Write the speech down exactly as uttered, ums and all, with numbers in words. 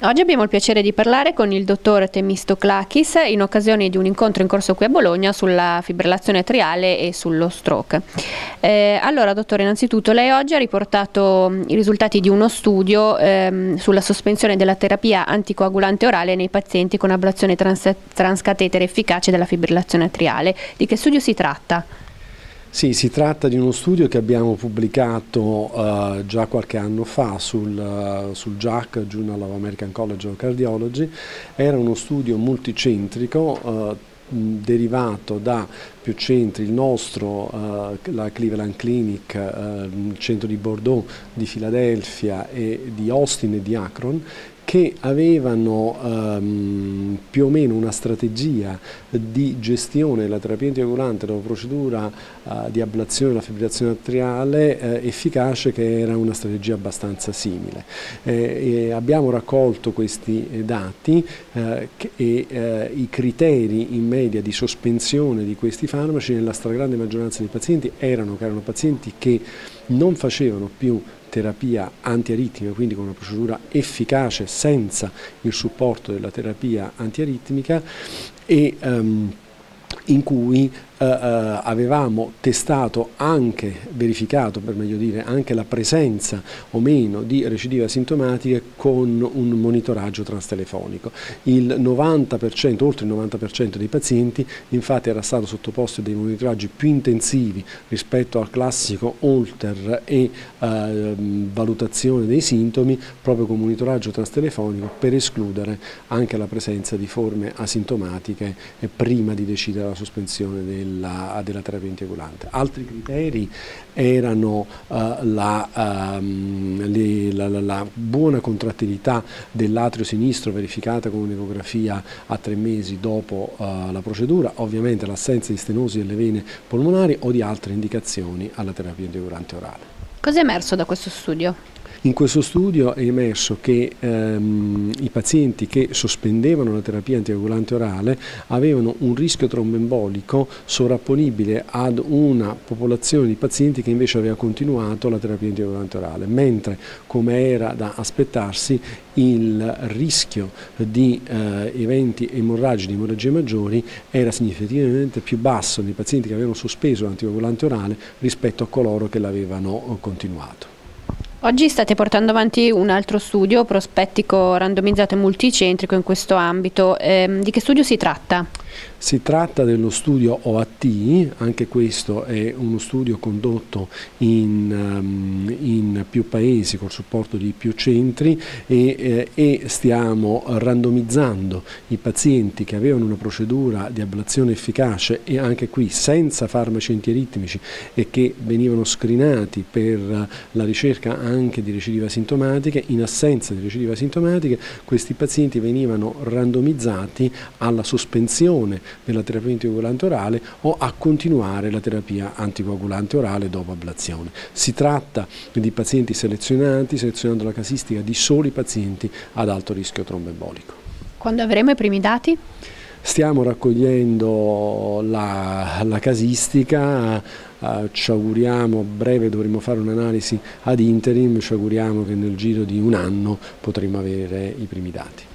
Oggi abbiamo il piacere di parlare con il dottor Themistoklakis in occasione di un incontro in corso qui a Bologna sulla fibrillazione atriale e sullo stroke. Eh, allora, dottore, innanzitutto lei oggi ha riportato i risultati di uno studio ehm, sulla sospensione della terapia anticoagulante orale nei pazienti con ablazione trans transcatetere efficace della fibrillazione atriale. Di che studio si tratta? Sì, si tratta di uno studio che abbiamo pubblicato uh, già qualche anno fa sul, uh, sul J A C, Journal of American College of Cardiology. Era uno studio multicentrico uh, derivato da più centri, il nostro, uh, la Cleveland Clinic, uh, il centro di Bordeaux, di Filadelfia e di Austin e di Akron, che avevano um, più o meno una strategia di gestione della terapia anticoagulante dopo procedura uh, di ablazione della fibrillazione atriale uh, efficace, che era una strategia abbastanza simile. Eh, e abbiamo raccolto questi dati uh, e uh, i criteri in media di sospensione di questi farmaci nella stragrande maggioranza dei pazienti erano che erano pazienti che non facevano più terapia antiaritmica, quindi con una procedura efficace senza il supporto della terapia antiaritmica, e um, in cui uh, uh, avevamo testato anche, verificato per meglio dire, anche la presenza o meno di recidive asintomatiche con un monitoraggio transtelefonico. Il novanta per cento, oltre il novanta per cento dei pazienti infatti era stato sottoposto a dei monitoraggi più intensivi rispetto al classico holter e uh, valutazione dei sintomi, proprio con monitoraggio transtelefonico, per escludere anche la presenza di forme asintomatiche eh, prima di decidere la sospensione della, della terapia anticoagulante. Altri criteri erano uh, la, um, le, la, la, la buona contrattilità dell'atrio sinistro verificata con un'ecografia a tre mesi dopo uh, la procedura, ovviamente l'assenza di stenosi delle vene polmonari o di altre indicazioni alla terapia anticoagulante orale. Cosa è emerso da questo studio? In questo studio è emerso che ehm, i pazienti che sospendevano la terapia anticoagulante orale avevano un rischio tromboembolico sovrapponibile ad una popolazione di pazienti che invece aveva continuato la terapia anticoagulante orale, mentre, come era da aspettarsi, il rischio di eh, eventi emorragici, di emorragie maggiori, era significativamente più basso nei pazienti che avevano sospeso l'anticoagulante orale rispetto a coloro che l'avevano continuato. Oggi state portando avanti un altro studio prospettico randomizzato e multicentrico in questo ambito. Eh, di che studio si tratta? Si tratta dello studio O A T, anche questo è uno studio condotto in, um, in più paesi col supporto di più centri e, eh, e stiamo randomizzando i pazienti che avevano una procedura di ablazione efficace e anche qui senza farmaci antiaritmici e che venivano screenati per la ricerca anche di recidive asintomatiche. In assenza di recidive asintomatiche questi pazienti venivano randomizzati alla sospensione della terapia anticoagulante orale o a continuare la terapia anticoagulante orale dopo ablazione. Si tratta di pazienti selezionati, selezionando la casistica di soli pazienti ad alto rischio tromboembolico. Quando avremo i primi dati? Stiamo raccogliendo la, la casistica, eh, ci auguriamo a breve dovremo fare un'analisi ad interim, ci auguriamo che nel giro di un anno potremo avere i primi dati.